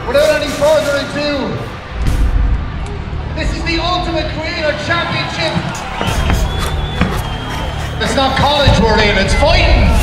Without any further ado, this is the Ultimate Creator Championship. It's not college we're in, it's fighting.